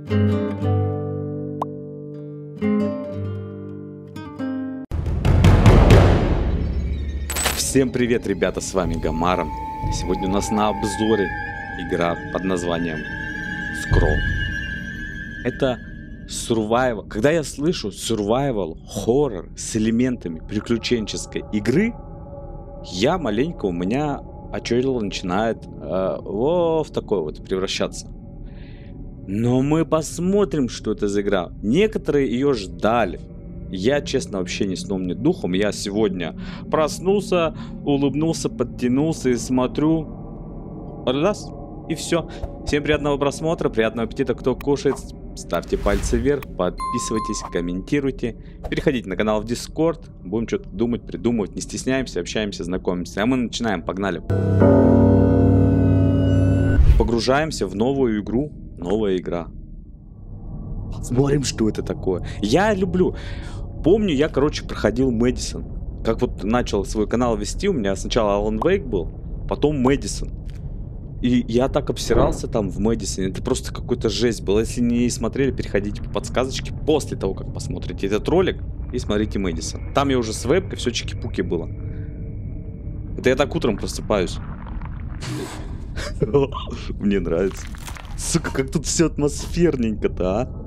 Всем привет, ребята, с вами Гомаром. Сегодня у нас на обзоре игра под названием Scroll. Это survival. Когда я слышу survival, хоррор с элементами приключенческой игры, я маленько, у меня очередь начинает в такой вот превращаться. Но мы посмотрим, что это за игра. Некоторые ее ждали. Я, честно, вообще ни сном, ни духом. Я сегодня проснулся, улыбнулся, подтянулся и смотрю. Раз, и все. Всем приятного просмотра, приятного аппетита, кто кушает. Ставьте пальцы вверх, подписывайтесь, комментируйте. Переходите на канал в Discord. Будем что-то думать, придумывать. Не стесняемся, общаемся, знакомимся. А мы начинаем, погнали. Погружаемся в новую игру. Новая игра. Смотрим, что это такое. Я люблю. Помню, я, короче, проходил Мэдисон. Как вот начал свой канал вести, у меня сначала Alan Wake был, потом Мэдисон. И я так обсирался там в Мэдисоне. Это просто какой-то жесть был. Если не смотрели, переходите по подсказочке после того, как посмотрите этот ролик, и смотрите Мэдисон. Там я уже с вебкой, все чики-пуки было. Это я так утром просыпаюсь. Мне нравится. Сука, как тут все атмосферненько-то, а?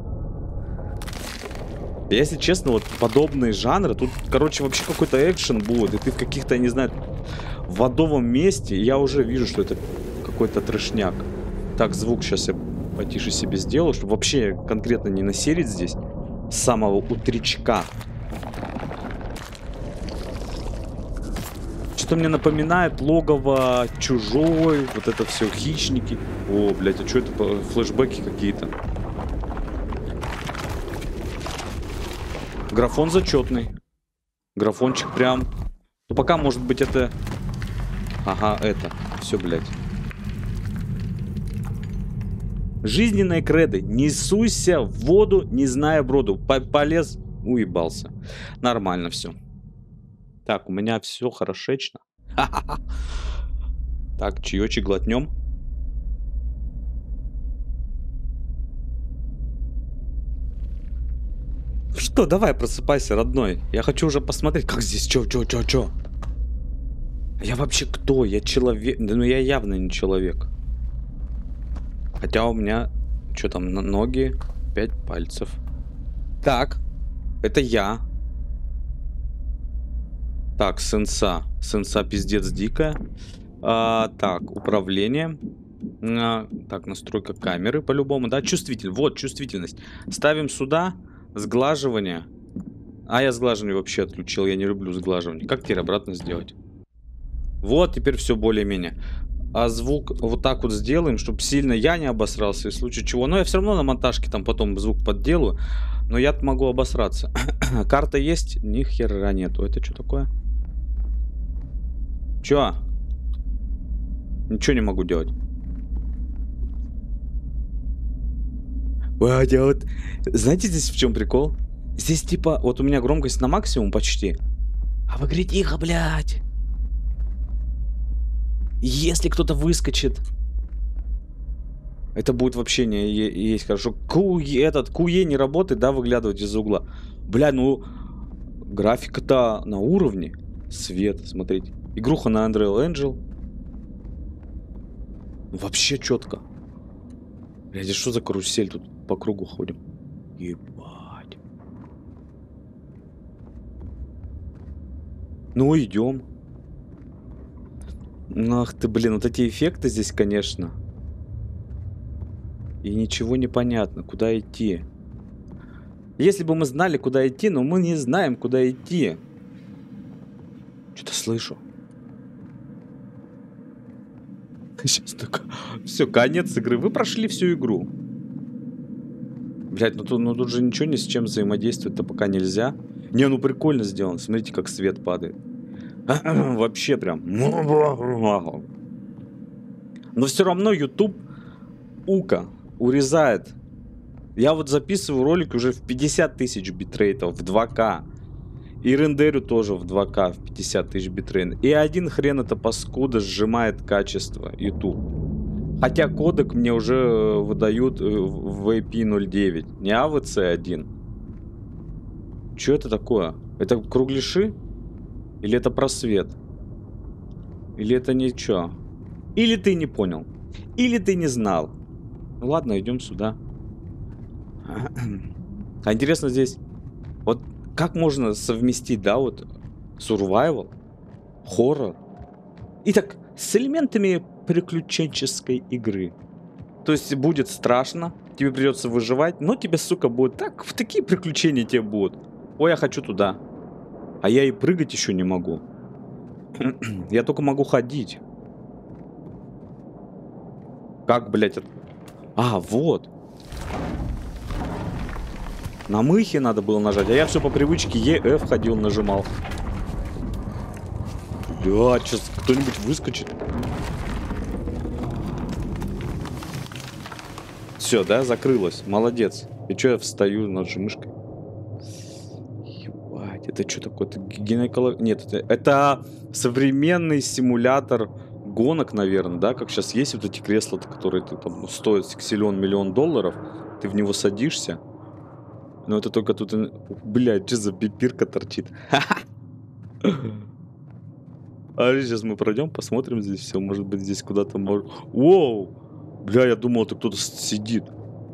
Если честно, вот подобные жанры, тут, короче, вообще какой-то экшен будет, и ты в каких-то, я не знаю, в адовом месте, и я уже вижу, что это какой-то трешняк. Так, звук сейчас я потише себе сделаю, чтобы вообще конкретно не насерить здесь с самого утречка. Что-то мне напоминает логово Чужой, вот это все, хищники. О, блядь, а что это, флешбеки какие-то? Графон зачетный. Графончик прям. Ну пока, может быть, это... Ага, это. Все, блядь. Жизненные креды. Не суйся в воду, не зная броду. Полез, уебался. Нормально все. Так, у меня все хорошечно. Так, чаечек глотнем. Что, давай, просыпайся, родной. Я хочу уже посмотреть, как здесь, чё. Я вообще кто? Я человек? Да ну я явно не человек. Хотя у меня, что там, на ноги 5 пальцев. Так, это я. Так, сенса. Сенса пиздец дикая. Так, управление. Так, настройка камеры по-любому, да? Чувствительность. Вот, чувствительность. Ставим сюда. Сглаживание. А я сглаживание вообще отключил. Я не люблю сглаживание. Как теперь обратно сделать? Вот, теперь все более-менее. А звук вот так вот сделаем, чтобы сильно я не обосрался, в случае чего. Но я все равно на монтажке там потом звук подделаю. Но я могу обосраться. Карта есть? Ни хера нету. Это что такое? Чё? Ничего не могу делать. Вот. Знаете, здесь в чем прикол? Здесь типа, вот у меня громкость на максимум почти. А в игре тихо, блядь. Если кто-то выскочит, это будет вообще не есть хорошо. Куе не работает, да, выглядывать из угла. Бля, ну графика-то на уровне. Свет, смотрите. Игруха на Unreal Engine. Вообще четко. Блядь, что за карусель? Тут по кругу ходим. Ебать. Ну, идем. Ах ты, блин, вот эти эффекты здесь, конечно. И ничего не понятно, куда идти. Если бы мы знали, куда идти, но мы не знаем, куда идти. Что-то слышу. Сейчас только... Все, конец игры. Вы прошли всю игру. Блять, ну тут же ничего ни с чем взаимодействовать-то пока нельзя. Не, ну прикольно сделано. Смотрите, как свет падает. Вообще прям. Но все равно YouTube урезает. Я вот записываю ролик уже в 50 тысяч битрейтов, в 2К. И рендерю тоже в 2К, в 50 тысяч битрейт. И один хрен это паскуда сжимает качество YouTube. Хотя кодек мне уже выдают в IP09, не AVC1. Что это такое? Это кругляши? Или это просвет? Или это ничего? Или ты не понял? Или ты не знал? Ну ладно, идем сюда. А интересно здесь, вот как можно совместить, да, вот survival, хоррор и так с элементами приключенческой игры. То есть будет страшно, тебе придется выживать, но тебе, сука, будет так, в такие приключения тебе будут. Ой, я хочу туда. А я и прыгать еще не могу. Я только могу ходить. Как, блядь, это... А, вот. На мыхе надо было нажать, а я все по привычке EF ходил, нажимал. Бля, сейчас кто-нибудь выскочит. Все, да, закрылось. Молодец. И что я встаю над мышкой? Ебать, это что такое? Это гинеколог... Нет, это современный симулятор гонок, наверное, да? Как сейчас есть вот эти кресла, которые там стоят силен $1 000 000. Ты в него садишься. Но это только тут... Блядь, что за пипирка торчит? А сейчас мы пройдем, посмотрим здесь все. Может быть, здесь куда-то может... Воу! Бля, я думал, это кто-то сидит.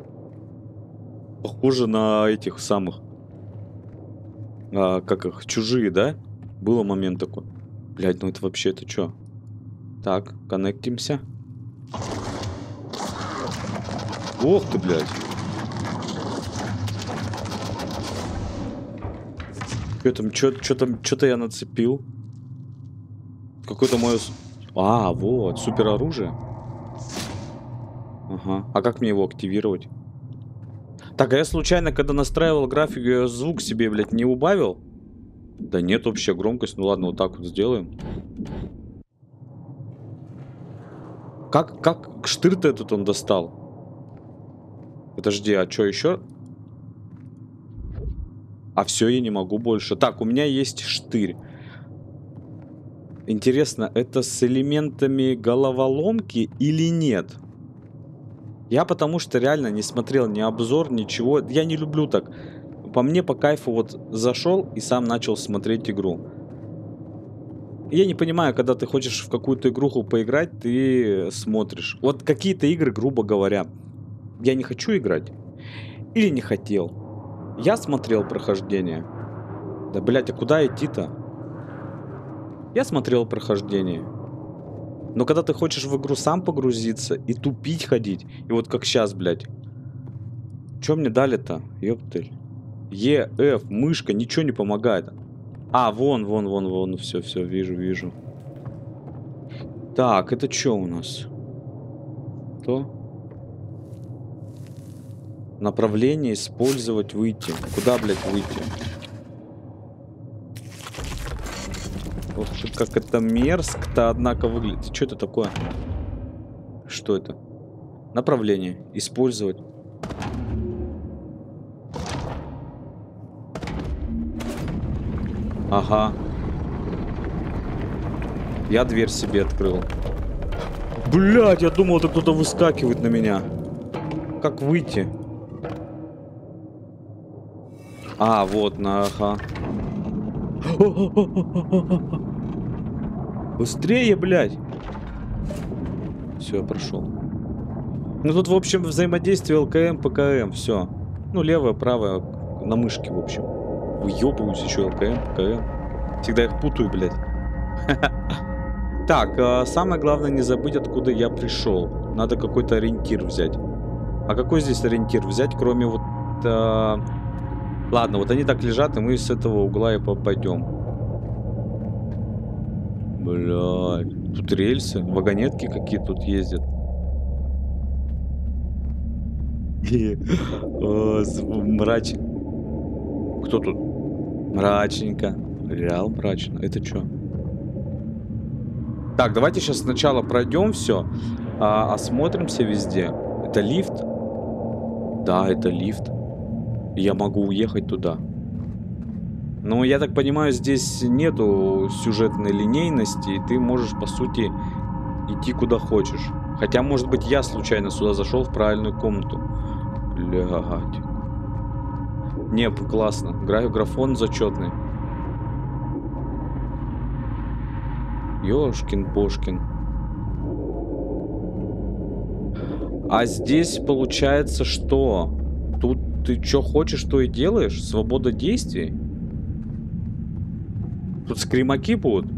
Похоже на этих самых... как их? Чужие, да? Был момент такой. Блядь, ну это вообще, это что? Так, коннектимся. Ох ты, блядь. Что-то я нацепил. Какое-то мое... А, вот, супер оружие. Ага. А как мне его активировать? Так, а я случайно, когда настраивал графику, я звук себе, блядь, не убавил? Да нет, общая громкость. Ну ладно, вот так вот сделаем. Как штырь-то этот он достал? Подожди, а что еще? А все, я не могу больше. Так, у меня есть штырь. Интересно, это с элементами головоломки или нет? Я потому что реально не смотрел ни обзор, ничего. Я не люблю так. По мне по кайфу вот зашел и сам начал смотреть игру. Я не понимаю, когда ты хочешь в какую-то игруху поиграть, ты смотришь. Вот какие-то игры, грубо говоря, я не хочу играть. Или не хотел. Я смотрел прохождение. Да, блядь, а куда идти-то? Я смотрел прохождение. Но когда ты хочешь в игру сам погрузиться и тупить ходить, и вот как сейчас, блядь. Чё мне дали-то? Ёптель. Е, F, мышка, ничего не помогает. А, вон, все, вижу. Так, это что у нас? То? Направление использовать, выйти. Куда, блядь, выйти? Ох, как это мерзко-то, однако, выглядит. Что это такое? Что это? Направление. Использовать. Ага. Я дверь себе открыл. Блядь, я думал, это кто-то выскакивает на меня. Как выйти? А, вот, ага. Быстрее, блядь. Все, я прошел. Ну тут, в общем, взаимодействие ЛКМ, ПКМ, все. Ну, левое, правое, на мышке, в общем. Выебываюсь еще ЛКМ, ПКМ. Всегда их путаю, блядь. Так, самое главное не забыть, откуда я пришел. Надо какой-то ориентир взять. А какой здесь ориентир взять, кроме вот... Ладно, вот они так лежат, и мы с этого угла и пойдем. Блядь, тут рельсы, вагонетки какие тут ездят. Мрачно. Кто тут? Мрачненько. Реал мрачно. Это что? Так, давайте сейчас сначала пройдем все, осмотримся везде. Это лифт? Да, это лифт. Я могу уехать туда. Но я так понимаю, здесь нету сюжетной линейности, и ты можешь, по сути, идти куда хочешь. Хотя, может быть, я случайно сюда зашел в правильную комнату. Блядь. Не, классно. Графон зачетный. Ёшкин-бошкин. А здесь получается что? Тут ты что хочешь, то и делаешь? Свобода действий? Тут скримаки будут?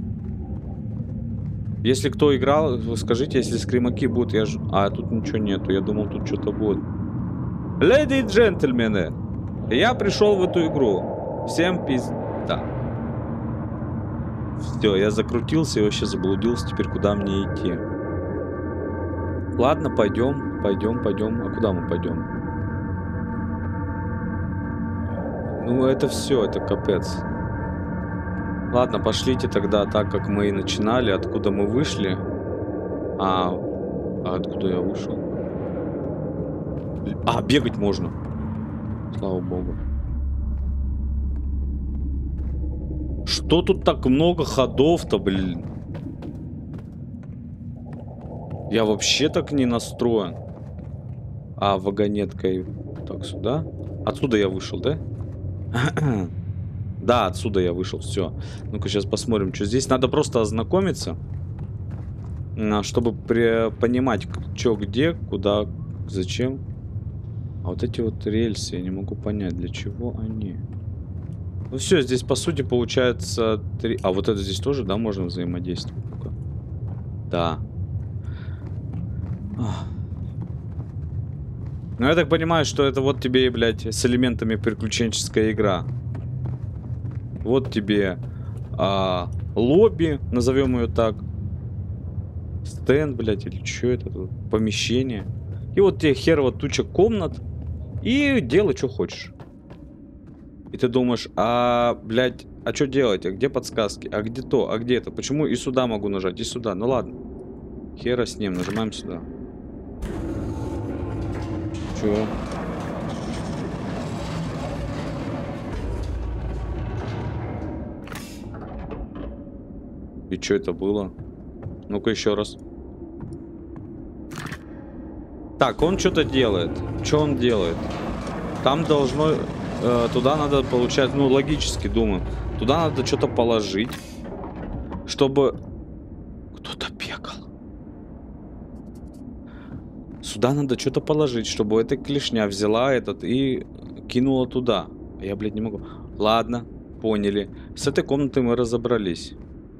Если кто играл, скажите, если скримаки будут, я ж... А, тут ничего нету, я думал, тут что-то будет. Леди и джентльмены, я пришел в эту игру. Всем пизда. Все, я закрутился и вообще заблудился. Теперь куда мне идти? Ладно, пойдем. А куда мы пойдем? Ну, это все, это капец. Ладно, пошлите тогда так, как мы и начинали. Откуда мы вышли? А откуда я вышел? А, бегать можно. Слава богу. Что тут так много ходов-то, блин? Я вообще так не настроен. А, вагонеткой. Так, сюда. Отсюда я вышел, да? Да, отсюда я вышел, все. Ну-ка, сейчас посмотрим, что здесь. Надо просто ознакомиться, чтобы понимать, что, где, куда, зачем. А вот эти вот рельсы, я не могу понять, для чего они. Ну все, здесь, по сути, получается 3... А вот это здесь тоже, да, можно взаимодействовать? Ну-ка. Да. Ну, я так понимаю, что это вот тебе, блядь, с элементами приключенческая игра. Вот тебе лобби, назовем ее так. Стенд, блядь, или что это тут? Помещение. И вот тебе херово туча комнат. И делай, что хочешь. И ты думаешь, блядь, а что делать? А где подсказки? А где то? А где это? Почему и сюда могу нажать, и сюда? Ну ладно. Хера с ним, нажимаем сюда. Чё? И что это было? Ну-ка еще раз. Так, он что-то делает. Что он делает? Там должно... туда надо получать... Ну, логически думаю. Туда надо что-то положить. Чтобы... Кто-то бегал. Сюда надо что-то положить, чтобы эта клешня взяла этот и кинула туда. А я, блядь, не могу. Ладно, поняли. С этой комнатой мы разобрались.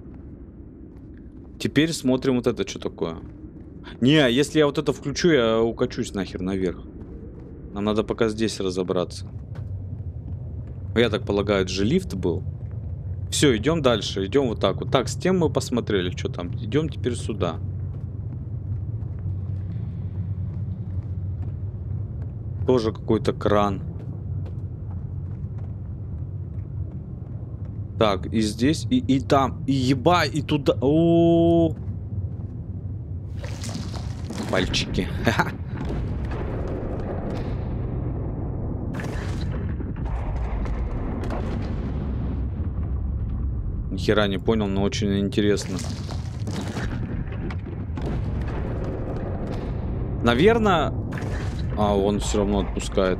Теперь смотрим вот это, что такое. Не, если я вот это включу, я укачусь нахер наверх. Нам надо пока здесь разобраться. Я так полагаю, это же лифт был. Все, идем дальше. Идем вот так вот. Так, с тем мы посмотрели, что там. Идем теперь сюда. Тоже какой-то кран. Так, и здесь, и там, и еба, и туда. О, пальчики. Ни хера не понял, но очень интересно. Наверное... А, он все равно отпускает.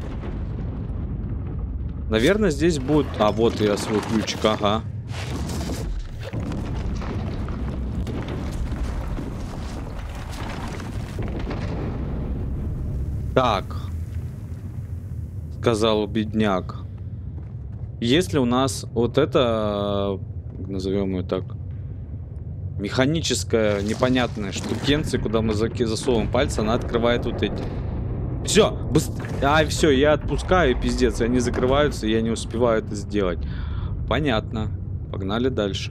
Наверное, здесь будет... А, вот я свой ключик, ага. Так. Сказал бедняк. Если у нас вот это... Назовем ее так. Механическая, непонятная штукенция, куда мы засовываем пальцы, она открывает вот эти. Все, все, я отпускаю, пиздец, и они закрываются, и я не успеваю это сделать. Понятно. Погнали дальше.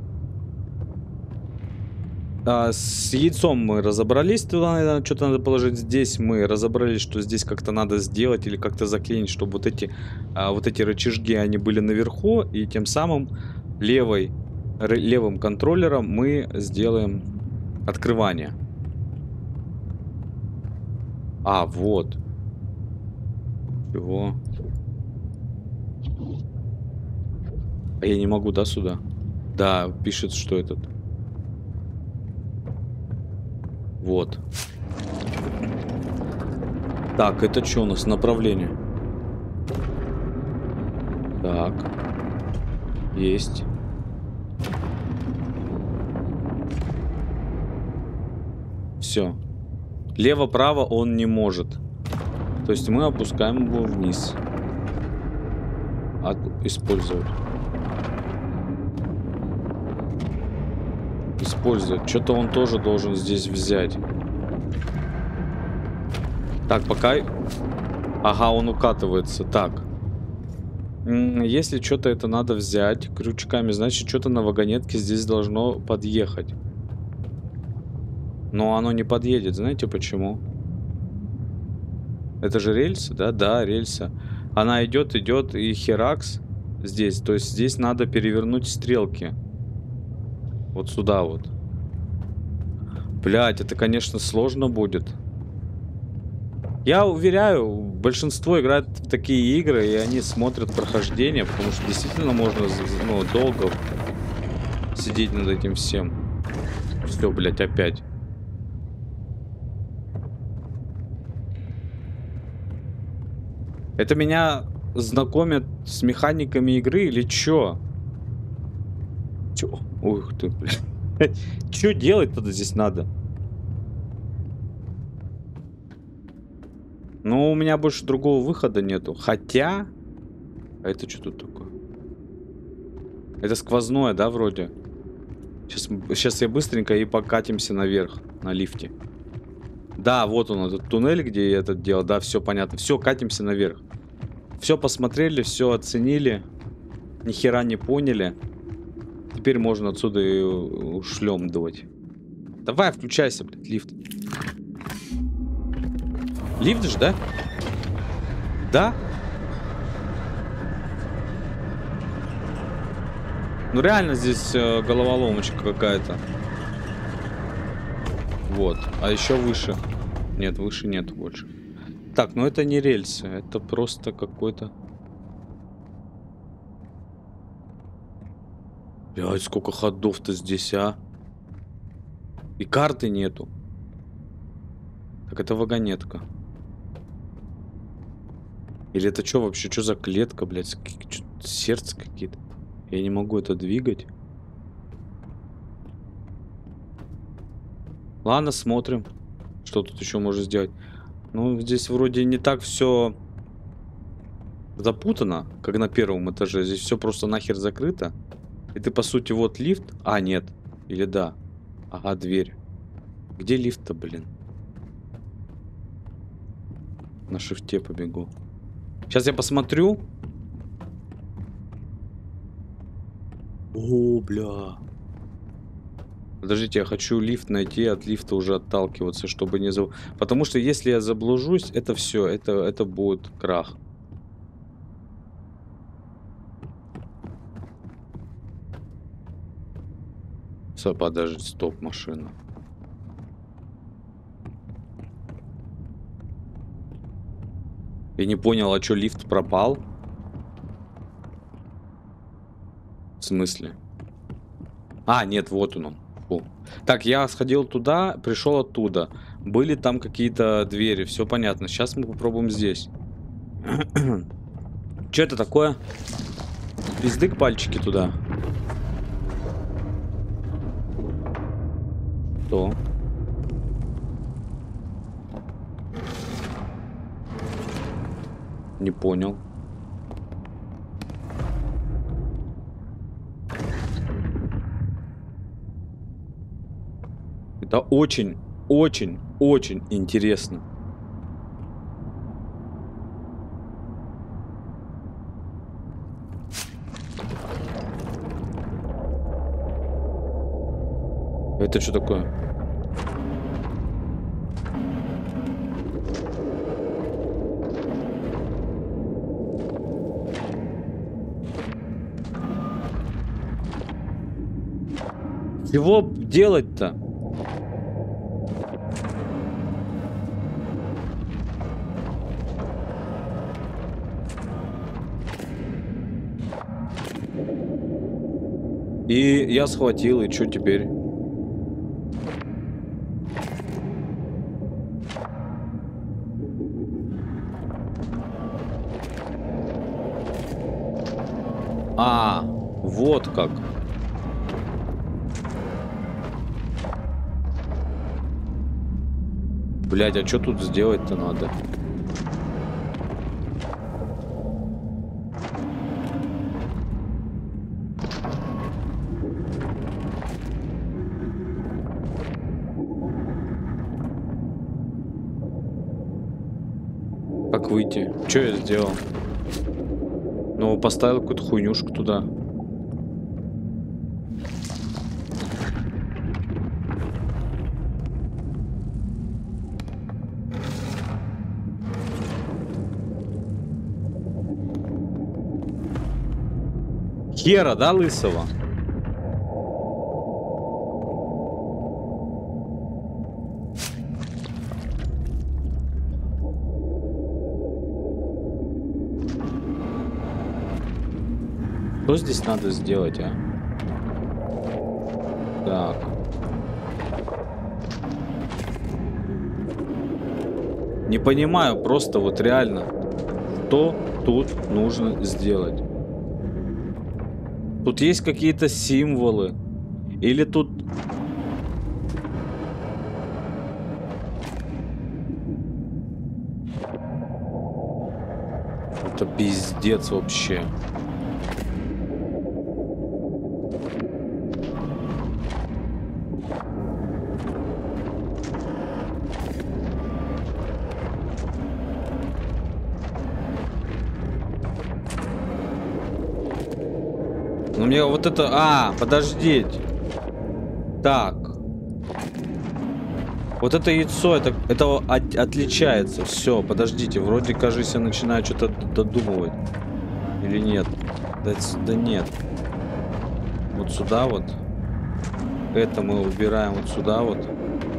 С яйцом мы разобрались, туда что-то надо положить. Здесь мы разобрались, что здесь как-то надо сделать или как-то заклинить, чтобы вот эти рычажки, они были наверху, и тем самым левым контроллером мы сделаем открывание. А, вот. Чего? А я не могу, да, сюда? Да, пишет, что этот. Вот. Так, это что у нас? Направление. Так. Есть. Все. Лево-право он не может. То есть мы опускаем его вниз. Использовать. Использовать. Что-то он тоже должен здесь взять. Так, пока... Ага, он укатывается. Так. Если что-то это надо взять крючками, значит, что-то на вагонетке здесь должно подъехать. Но оно не подъедет. Знаете почему? Это же рельсы, да? Да, рельса. Она идет, идет и херакс здесь. То есть здесь надо перевернуть стрелки. Вот сюда вот. Блять, это, конечно, сложно будет. Я уверяю, большинство играет в такие игры, и они смотрят прохождение, потому что действительно можно, ну, долго сидеть над этим всем. Все, блять, опять. Это меня знакомят с механиками игры или чё? Чё? Ух ты, блядь. Чё делать тогда здесь надо? Ну, у меня больше другого выхода нету. Хотя... А это что тут такое? Это сквозное, да, вроде? Сейчас я быстренько и покатимся наверх, на лифте. Да, вот он, этот туннель, где я это делал. Да, все понятно. Все, катимся наверх. Все посмотрели, все оценили. Ни хера не поняли. Теперь можно отсюда и ушлем давать. Давай, включайся, блядь, лифт. Лифт же, да? Да? Ну реально здесь головоломочка какая-то. Вот. А еще выше. Нет, выше нет больше. Так, ну это не рельсы. Это просто какой-то... Блядь, сколько ходов-то здесь, а? И карты нету. Так, это вагонетка. Или это что вообще? Что за клетка, блядь? Сердце какие-то. Я не могу это двигать. Ладно, смотрим. Что тут еще можно сделать? Ну, здесь вроде не так все запутано, как на первом этаже. Здесь все просто нахер закрыто. И ты, по сути, вот лифт. А, нет. Или да. Ага, дверь. Где лифт-то, блин? На шифте побегу. Сейчас я посмотрю. О, бля. Подождите, я хочу лифт найти, от лифта уже отталкиваться, чтобы не... Потому что если я заблужусь, это все, это будет крах. Все, подожди, стоп, машина. Я не понял, а что, лифт пропал? В смысле? А, нет, вот он. Фу. Так, я сходил туда, пришел оттуда. Были там какие-то двери, все понятно. Сейчас мы попробуем здесь. Что это такое? Пиздык пальчики туда. Что? Не понял. Это очень, очень, очень интересно. Это что такое? Чего делать-то? И я схватил, и что теперь? А, вот как. Блядь, а что тут сделать-то надо? Как выйти? Что я сделал? Ну, поставил какую-то хуйнюшку туда. Хера, да, лысого? Что здесь надо сделать, а? Так. Не понимаю просто вот реально, что тут нужно сделать. Тут есть какие-то символы. Или тут... Это пиздец вообще. Ну мне вот это... А, подождите. Так. Вот это яйцо, это отличается. Все, подождите. Вроде, кажется, я начинаю что-то додумывать. Или нет? Да нет. Вот сюда вот. Это мы убираем вот сюда вот.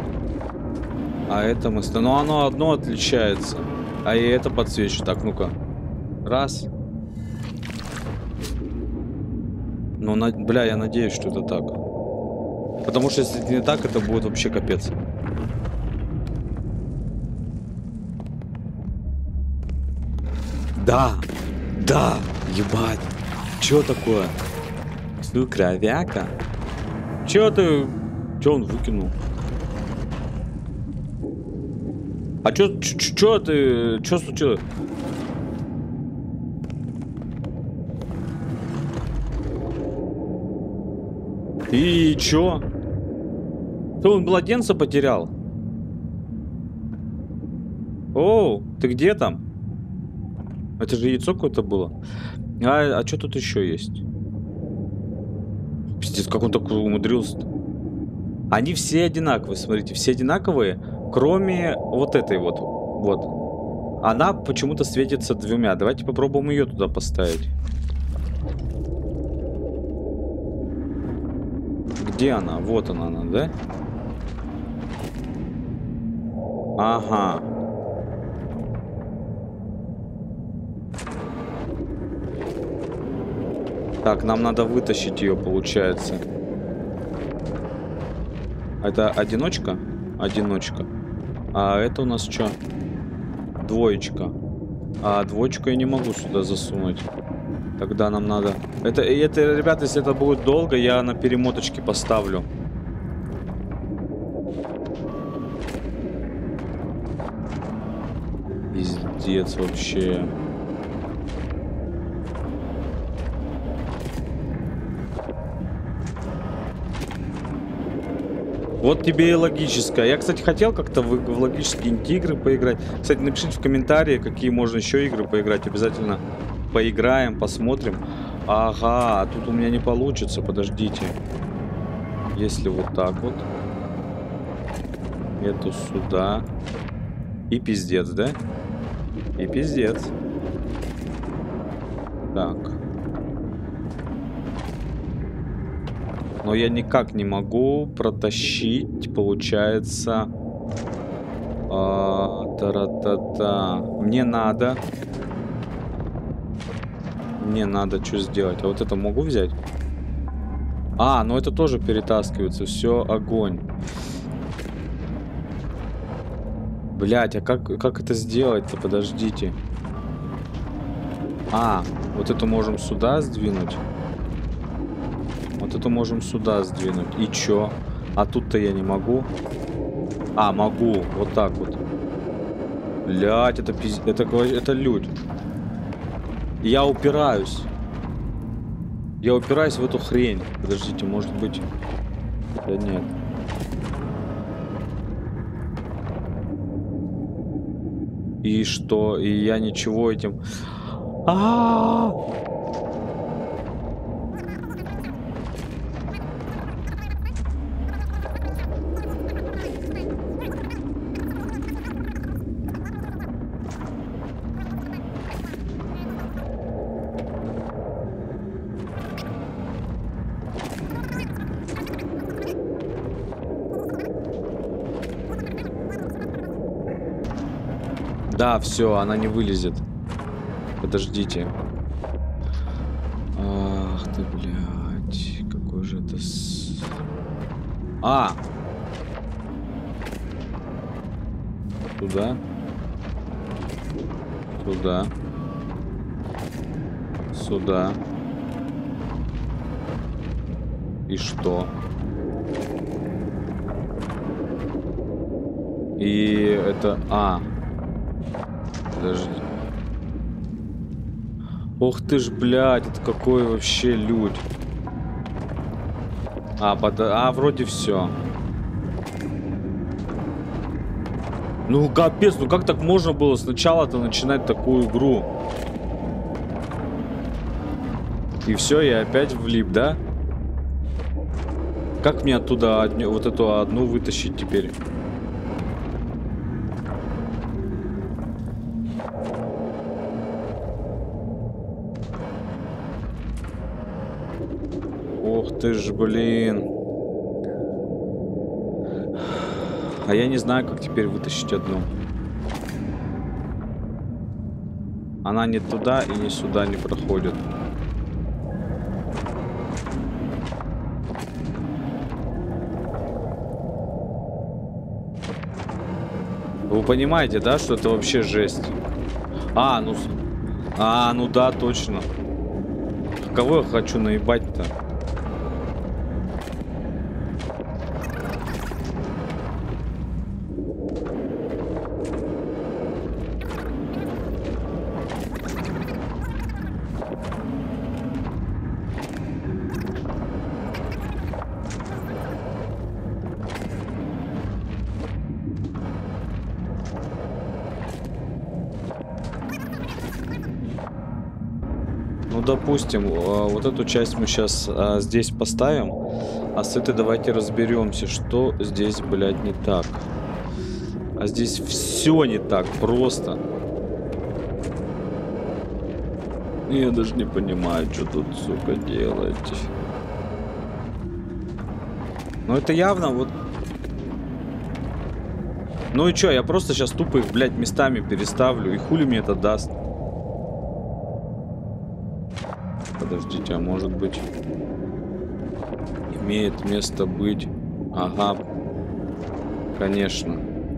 А это мы... Ну оно одно отличается. А и это подсвечу. Так, ну-ка. Раз. Ну, бля, я надеюсь, что это так. Потому что если это не так, это будет вообще капец. Да! Да! Ебать! Чё такое? Кровяка? Чё ты... Чё он выкинул? А чё ты... Чё случилось? И чё? Что, он младенца потерял? Оу, ты где там? Это же яйцо какое-то было. А что тут еще есть? Пиздец, как он так умудрился-то? Они все одинаковые, смотрите, все одинаковые, кроме вот этой вот. Вот. Она почему-то светится двумя. Давайте попробуем ее туда поставить. Где она? Вот она, да? Ага. Так, нам надо вытащить ее, получается. Это одиночка? Одиночка. А это у нас что? Двоечка. А двоечку я не могу сюда засунуть. Тогда нам надо... Это, ребята, если это будет долго, я на перемоточке поставлю. Пиздец вообще. Вот тебе и логическое. Я, кстати, хотел как-то в логические игры поиграть. Кстати, напишите в комментарии, какие можно еще игры поиграть. Обязательно поиграем, посмотрим. Ага, тут у меня не получится, подождите. Если вот так вот. Эту сюда. И пиздец, да? И пиздец. Так. Но я никак не могу протащить, получается... Та-ра-та-та. Мне надо что сделать? А вот это могу взять? А, ну это тоже перетаскивается. Все, огонь. Блять, а как это сделать-то? Подождите. А, вот эту можем сюда сдвинуть. Вот эту можем сюда сдвинуть. И чё? А тут-то я не могу. А, могу. Вот так вот. Блядь, это лють. Я упираюсь. Я упираюсь в эту хрень. Подождите, может быть... Да нет. И что? И я ничего этим... Да, все, она не вылезет. Подождите. Ах ты, блядь. Какой же это... А! Туда. Сюда. Сюда. И что? И это... А! Подожди. Ох ты ж, блядь, это какой вообще лють. Вроде все. Ну капец, ну как так можно было сначала-то начинать такую игру? И все, я опять влип, да? Как мне оттуда вот эту одну вытащить теперь? Ох ты ж, блин. А я не знаю, как теперь вытащить одну. Она ни туда и ни сюда не проходит. Вы понимаете, да, что это вообще жесть? Ну да, точно. Кого я хочу наебать-то? Ну, допустим, вот эту часть мы сейчас здесь поставим, а с этой давайте разберемся, что здесь, блядь, не так. А здесь все не так просто. Я даже не понимаю, что тут, сука, делать. Ну, это явно вот... Ну и чё, я просто сейчас тупо их, блядь, местами переставлю, и хули мне это даст? Подождите, а может быть имеет место быть? Ага, конечно.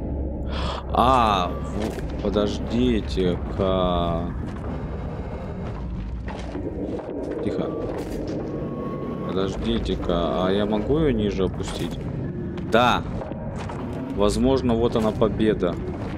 Подождите-ка. Тихо. Подождите-ка, а я могу ее ниже опустить? Да. Возможно, вот она победа.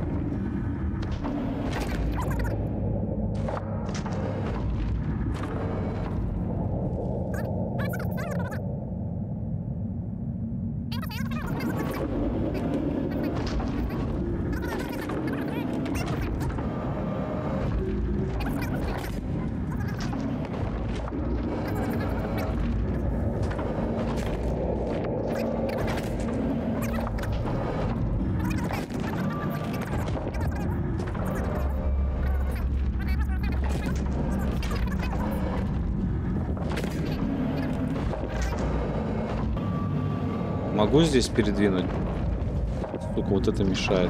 Могу здесь передвинуть? Сука, вот это мешает.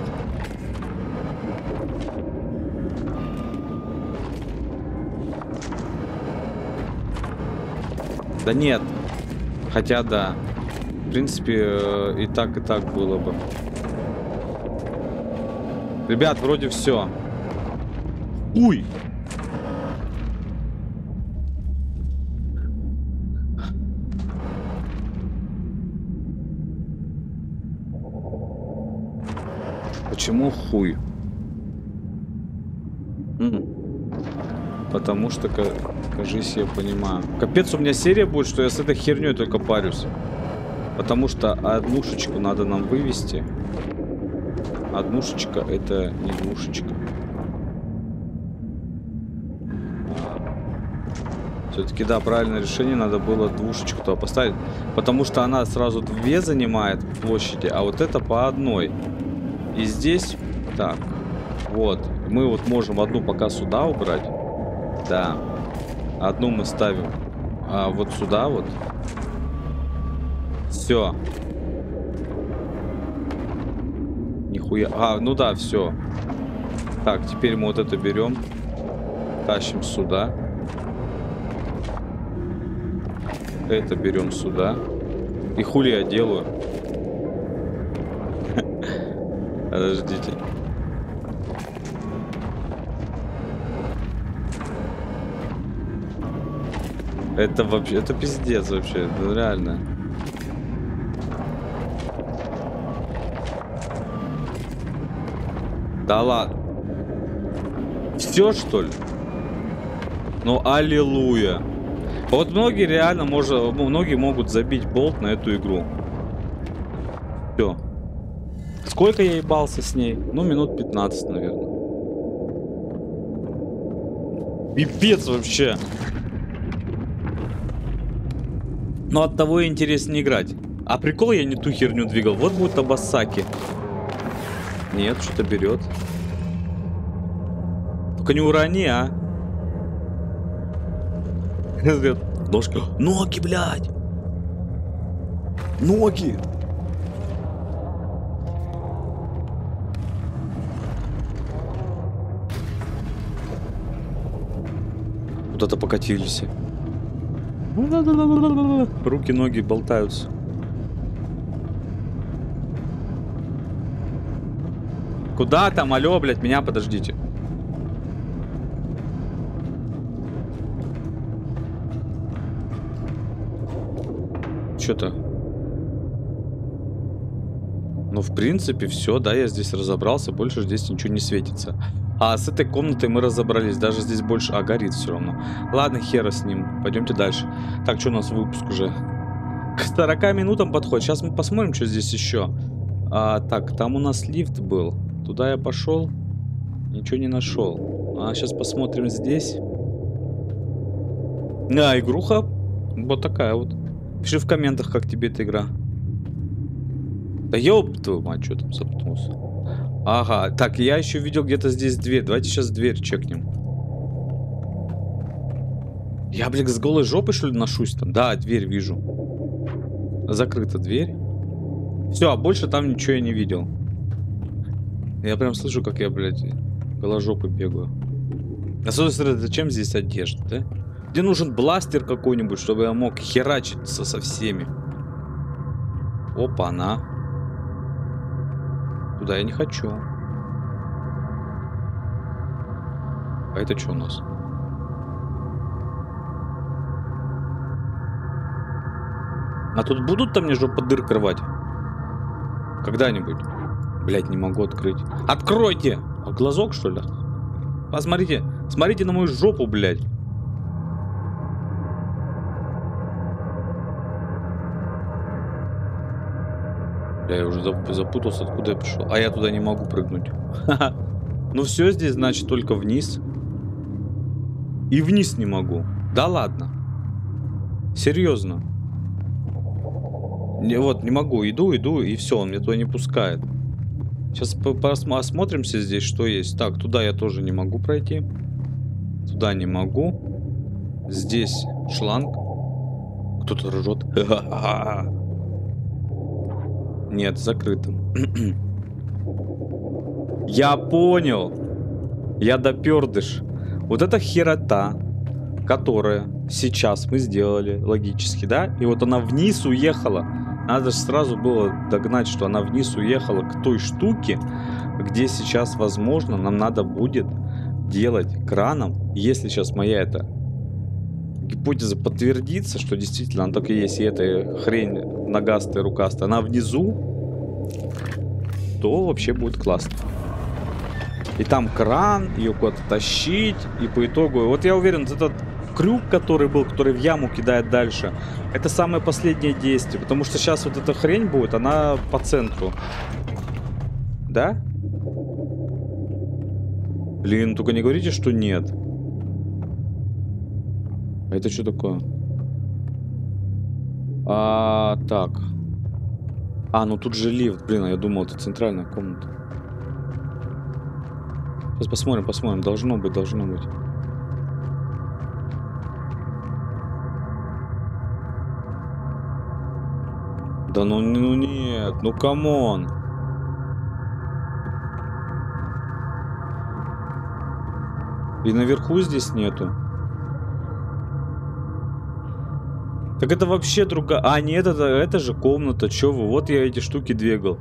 Да нет. Хотя да. В принципе, и так было бы. Ребят, вроде все. Уй! Почему хуй? Потому что, кажись, я понимаю. Капец, у меня серия будет, что я с этой херней только парюсь. Потому что однушечку надо нам вывести. Однушечка это не двушечка. Все-таки, да, правильное решение, надо было двушечку туда поставить. Потому что она сразу 2 занимает площади, а вот это по одной. И здесь, так, вот, мы вот можем одну пока сюда убрать. Да, одну мы ставим вот сюда вот. Все. Нихуя. Ну да, все. Так, теперь мы вот это берем. Тащим сюда. Это берем сюда. И хули я делаю? Подождите. Это вообще, это пиздец вообще, это реально. Да ладно. Все, что ли? Ну, аллилуйя. Вот многие реально, многие могут забить болт на эту игру. Все. Сколько я ебался с ней? Ну, минут 15, наверное. Пипец вообще. Но от того и интереснее играть. А прикол, я не ту херню двигал. Вот будет Абасаки. Нет, что-то берет. Только не урони, а. Ножка. Ноги, блядь. Ноги. Куда-то покатились. Руки, ноги болтаются. Куда там? Алло, блядь, меня подождите. Что-то. Ну, в принципе, все, да, я здесь разобрался. Больше здесь ничего не светится. А с этой комнатой мы разобрались. Даже здесь больше... А, горит все равно. Ладно, хера с ним. Пойдемте дальше. Так, что у нас выпуск уже? К 40 минутам подходит. Сейчас мы посмотрим, что здесь еще. Так, там у нас лифт был. Туда я пошел. Ничего не нашел. Сейчас посмотрим здесь. Игруха. Вот такая вот. Пиши в комментах, как тебе эта игра. Да ёб твою мать, что там запнулся. Ага, так, я еще видел где-то здесь дверь. Давайте сейчас дверь чекнем. Я, блин, с голой жопой, что ли, ношусь там? Да, дверь вижу. Закрыта дверь. Все, а больше там ничего я не видел. Я прям слышу, как я, блядь, голожопой бегаю. Особенно, зачем здесь одежда, да? Где нужен бластер какой-нибудь, чтобы я мог херачиться со всеми. Опа-на. Туда я не хочу. А это что у нас? А тут будут там мне жопу дыр рвать? Когда-нибудь? Блять, не могу открыть. Откройте! А глазок, что ли? Посмотрите. Смотрите на мою жопу, блядь. Я уже запутался, откуда я пришел. А я туда не могу прыгнуть. Ну все здесь, значит, только вниз. И вниз не могу. Да ладно. Серьезно. Вот, не могу. Иду, и все, он меня туда не пускает. Сейчас осмотримся здесь, что есть. Так, туда я тоже не могу пройти. Туда не могу. Здесь шланг. Кто-то ржет. Нет, закрыто. Я понял. Я допердыш. Вот эта херота, которая сейчас мы сделали логически, да? И вот она вниз уехала. Надо же сразу было догнать, что она вниз уехала к той штуке, где сейчас, возможно, нам надо будет делать краном. Если сейчас моя эта гипотеза подтвердится, что действительно она так и есть, и эта хрень ногастая, рукастая, она внизу. то вообще будет классно. И там кран, ее куда-то тащить, и по итогу... Вот я уверен, этот крюк, который был, который в яму кидает дальше, это самое последнее действие. Потому что сейчас вот эта хрень будет, она по центру. Да? Блин, только не говорите, что нет. А это что такое? Так. Ну тут же лифт. Блин, я думал, это центральная комната. Сейчас посмотрим. Должно быть. Да ну нет, ну камон. И наверху здесь нету. Так это вообще другая... нет, это же комната. Чё вы? Вот я эти штуки двигал.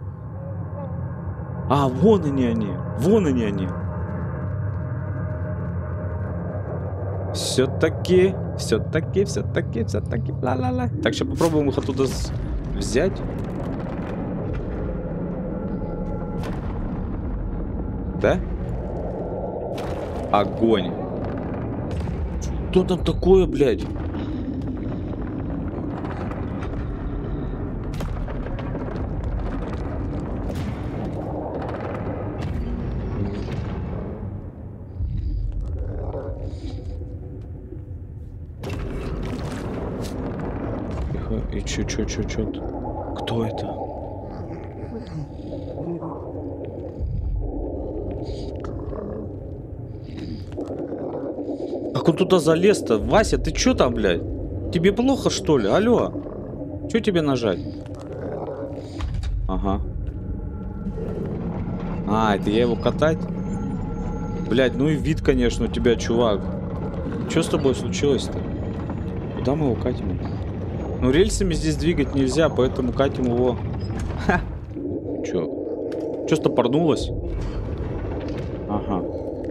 Вон они. Все-таки. Ла-ла-ла. Так, сейчас попробуем их оттуда взять. Да? Огонь. Что там такое, блядь? И чё? Кто это? Как он туда залез-то? Вася, ты чё там, блядь? Тебе плохо, что ли? Алло. Чё тебе нажать? Ага. Это я его катать? Блядь, ну и вид, конечно, у тебя, чувак. Чё с тобой случилось-то? Куда мы его катим? Ну, рельсами здесь двигать нельзя, поэтому катим его. Ха! Чё? Чё стопорнулось? Ага.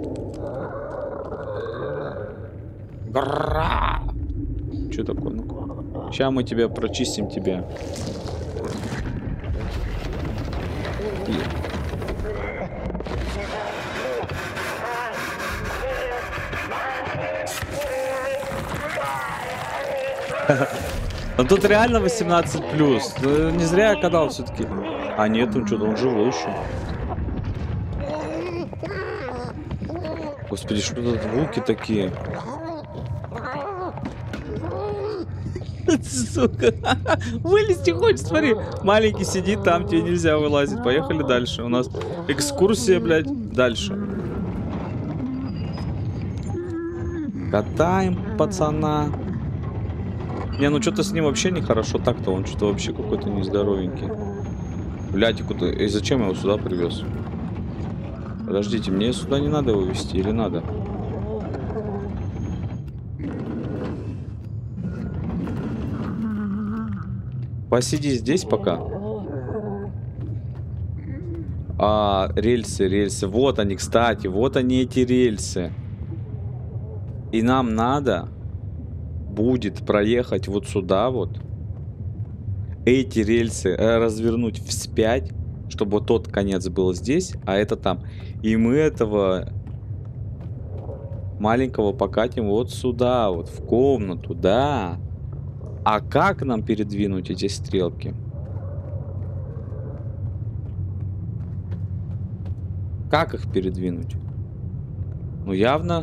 Гра! Чё такое? Ну-ка. Сейчас мы тебя прочистим тебя. Ну тут реально 18+. Не зря я катал все-таки. Нет, он что-то, он живой еще. Господи, что тут звуки такие? Сука. Вылезти хочет, смотри. Маленький сидит там, тебе нельзя вылазить. Поехали дальше. У нас экскурсия, блядь, дальше. Катаем пацана. Не, ну что-то с ним вообще нехорошо так-то. Он что-то вообще какой-то нездоровенький. Блядь, куда? И зачем я его сюда привез? Подождите, мне сюда не надо его везти или надо? Посиди здесь пока. Рельсы. Вот они, кстати. Вот они, эти рельсы. И нам надо будет проехать вот сюда вот. Эти рельсы развернуть вспять, чтобы вот тот конец был здесь, а это там. И мы этого маленького покатим вот сюда, вот в комнату, да. А как нам передвинуть эти стрелки? Как их передвинуть? Ну явно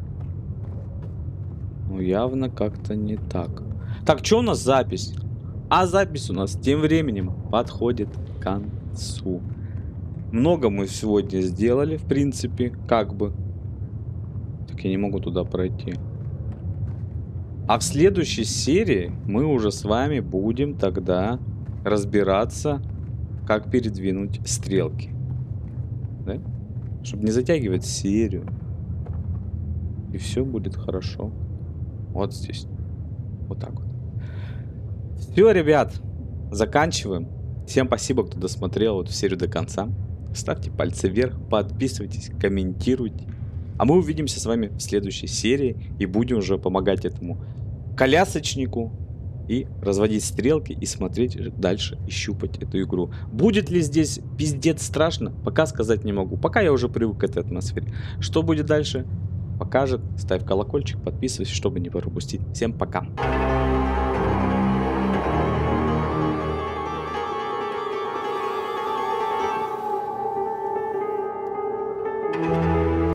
как-то не так. Так, что у нас запись? А запись у нас тем временем подходит к концу. Много мы сегодня сделали, в принципе, как бы. Так я не могу туда пройти. А в следующей серии мы уже с вами будем тогда разбираться, как передвинуть стрелки. Да? Чтобы не затягивать серию. И все будет хорошо. Вот здесь. Вот так вот. Все, ребят. Заканчиваем. Всем спасибо, кто досмотрел эту серию до конца. Ставьте пальцы вверх, подписывайтесь, комментируйте. А мы увидимся с вами в следующей серии и будем уже помогать этому колясочнику и разводить стрелки и смотреть дальше и щупать эту игру. Будет ли здесь пиздец страшно, пока сказать не могу. Пока я уже привык к этой атмосфере. Что будет дальше, покажет. Ставь колокольчик, подписывайся, чтобы не пропустить. Всем пока.